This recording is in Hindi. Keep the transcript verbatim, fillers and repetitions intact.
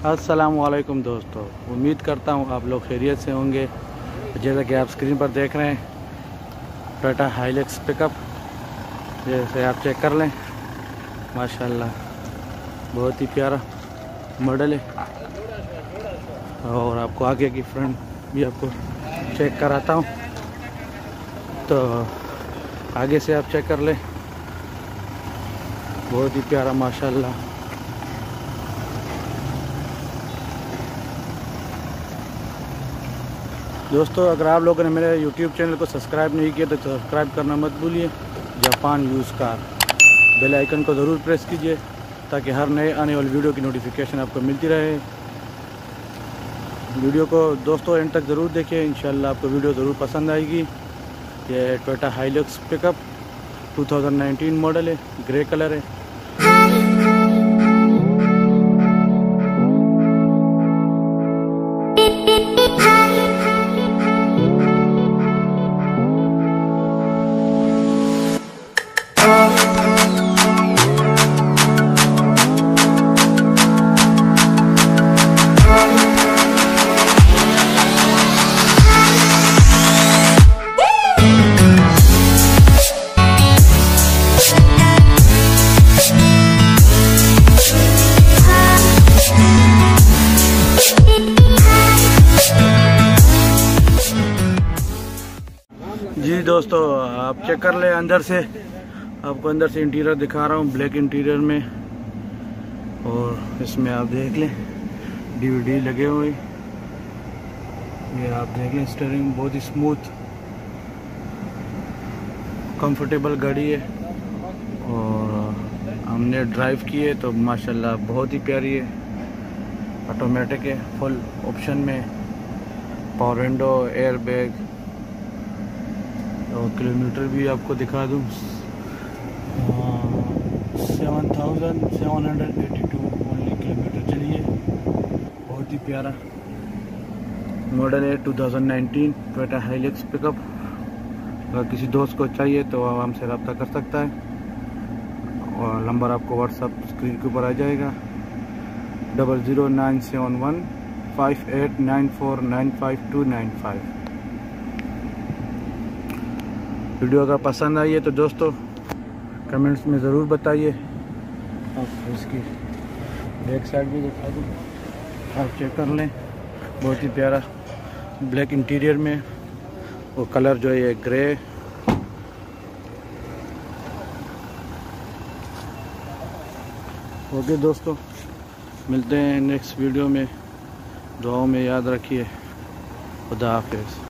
अस्सलाम वालेकुम दोस्तों, उम्मीद करता हूँ आप लोग खैरियत से होंगे। जैसा कि आप स्क्रीन पर देख रहे हैं टोयोटा हाइलक्स पिकअप, जैसे आप चेक कर लें माशाल्लाह बहुत ही प्यारा मॉडल है। और आपको आगे की फ्रंट भी आपको चेक कराता हूँ, तो आगे से आप चेक कर लें, बहुत ही प्यारा माशाल्लाह। दोस्तों अगर आप लोगों ने मेरे YouTube चैनल को सब्सक्राइब नहीं किया तो सब्सक्राइब करना मत भूलिए। Japan use car bell icon को ज़रूर प्रेस कीजिए ताकि हर नए आने वाली वीडियो की नोटिफिकेशन आपको मिलती रहे। वीडियो को दोस्तों एंड तक ज़रूर देखिए, इंशाल्लाह आपको वीडियो ज़रूर पसंद आएगी। ये टोयोटा हाइलक्स पिकअप दो हज़ार उन्नीस मॉडल है, ग्रे कलर है। जी दोस्तों आप चेक कर ले, अंदर से आपको अंदर से इंटीरियर दिखा रहा हूँ, ब्लैक इंटीरियर में। और इसमें आप देख लें डीवीडी लगे हुए, ये आप देख लें। स्टीयरिंग बहुत ही स्मूथ कंफर्टेबल गाड़ी है, और हमने ड्राइव की है तो माशाल्लाह बहुत ही प्यारी है। ऑटोमेटिक है, फुल ऑप्शन में, पावर विंडो, एयर बैग। और किलोमीटर भी आपको दिखा दूँ, seven thousand seven hundred eighty two only kilometre चलिए। बहुत ही प्यारा मॉडल है दो हज़ार उन्नीस टोयोटा हाइलक्स पिकअप। अगर किसी दोस्त को चाहिए तो वह हमसे रब्ता कर सकता है, और नंबर आपको व्हाट्सअप स्क्रीन के ऊपर आ जाएगा, double zero nine seven one five eight nine four nine five two nine five. Video अगर पसंद आई है तो दोस्तों कमेंट्स में ज़रूर बताइए। आप इसकी बैक साइड भी दिखा दूँ, आप चेक कर लें। बहुत ही प्यारा ब्लैक इंटीरियर में, वो कलर जो है ये ग्रे। ओके दोस्तों, मिलते हैं नेक्स्ट वीडियो में। दुआओं में याद रखिए। खुदा हाफिज़।